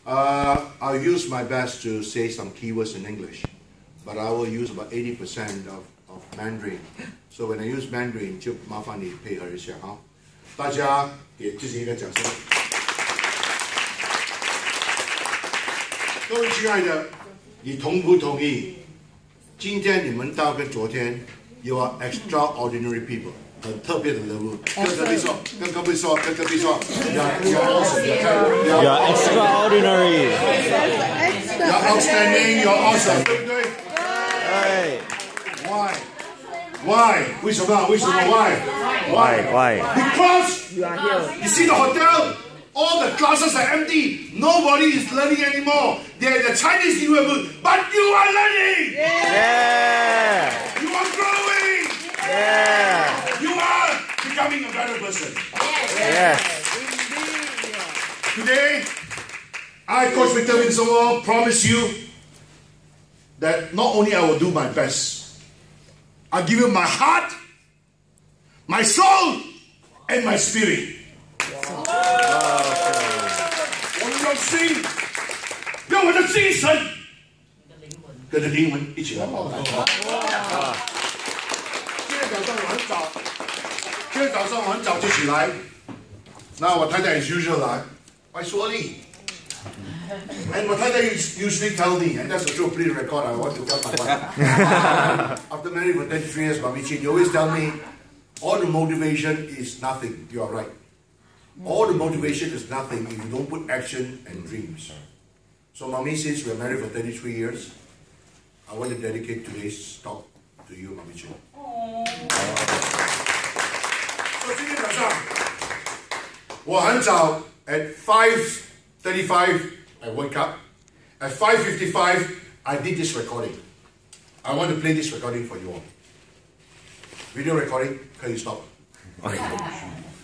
I'll use my best to say some keywords in English, but I will use about 80% of Mandarin. So when I use Mandarin, 就麻烦你配合一下哈。大家给自己一个掌声。各位亲爱的，你同不同意？今天你们到跟昨天 ，You are extraordinary people， 很特别的人物。跟隔壁说，跟隔壁说，跟隔壁说 ，You are extraordinary。 You are outstanding. You are awesome， 对不对？ 对。 Why？ 为什么？为什么 ？Why？ Because you are here. You see the hotel. All the classes are empty. Nobody is learning anymore. They're the Chinese New Year mood, but you are learning. Yeah. You are growing. Yeah. You are becoming a better person. Yes. Today, I, Coach Victor Winslow, promise you that not only I will do my best, I'll give you my heart, my soul, and my spirit. 我们用心，用我的精神，跟着灵魂一起来报道。今天早上我很早就起来，那我太太 as usual 来，快说你。And 我太太 usually tell me, and that's a true please record. I want to tell my wife. After married for 33 years, Mami Chin, you always tell me, all the motivation is nothing. You are right. All the motivation is nothing if you don't put action and dreams. So, Mami, since we're married for 33 years, I want to dedicate today's talk to you, Mami Chin. So, 今天早上我很早 at 5:35 I woke up. At 5:55 I did this recording. I want to play this recording for you all. Video recording, can you stop?